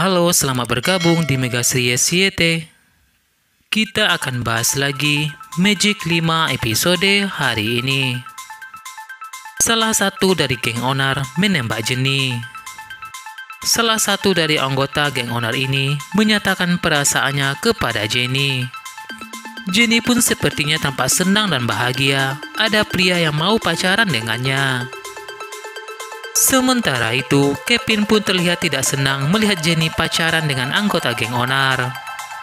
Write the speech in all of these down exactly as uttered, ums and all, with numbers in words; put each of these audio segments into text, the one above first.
Halo, selamat bergabung di Mega Series Y T. Kita akan bahas lagi Magic lima episode hari ini. Salah satu dari geng onar menembak Jenny. Salah satu dari anggota geng onar ini menyatakan perasaannya kepada Jenny. Jenny pun sepertinya tampak senang dan bahagia ada pria yang mau pacaran dengannya. Sementara itu, Kevin pun terlihat tidak senang melihat Jenny pacaran dengan anggota geng onar.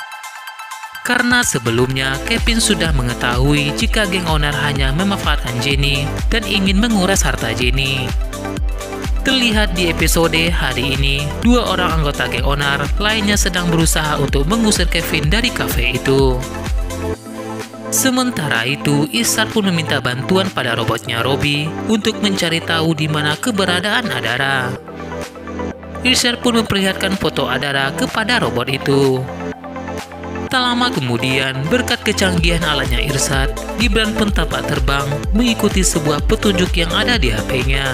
Karena sebelumnya, Kevin sudah mengetahui jika geng onar hanya memanfaatkan Jenny dan ingin menguras harta Jenny. Terlihat di episode hari ini, dua orang anggota geng onar lainnya sedang berusaha untuk mengusir Kevin dari kafe itu. Sementara itu, Ishar pun meminta bantuan pada robotnya Robby untuk mencari tahu di mana keberadaan Adara. Ishar pun memperlihatkan foto Adara kepada robot itu. Tak lama kemudian, berkat kecanggihan alatnya Irshad, Gibran pun tampak terbang mengikuti sebuah petunjuk yang ada di H P-nya.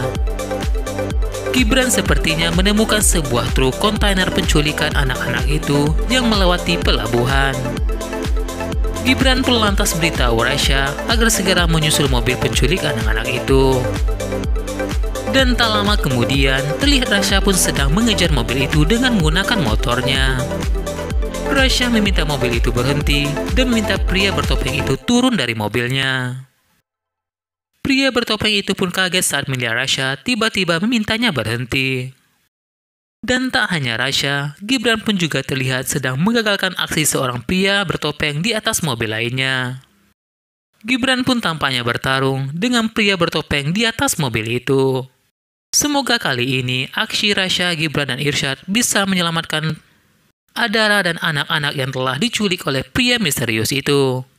Gibran sepertinya menemukan sebuah truk kontainer penculikan anak-anak itu yang melewati pelabuhan. Gibran pun lantas beritahu Rasha agar segera menyusul mobil penculik anak-anak itu. Dan tak lama kemudian, terlihat Rasha pun sedang mengejar mobil itu dengan menggunakan motornya. Rasha meminta mobil itu berhenti dan meminta pria bertopeng itu turun dari mobilnya. Pria bertopeng itu pun kaget saat melihat Rasha tiba-tiba memintanya berhenti. Dan tak hanya Rasha, Gibran pun juga terlihat sedang menggagalkan aksi seorang pria bertopeng di atas mobil lainnya. Gibran pun tampaknya bertarung dengan pria bertopeng di atas mobil itu. Semoga kali ini aksi Rasha, Gibran, dan Irshad bisa menyelamatkan Adara dan anak-anak yang telah diculik oleh pria misterius itu.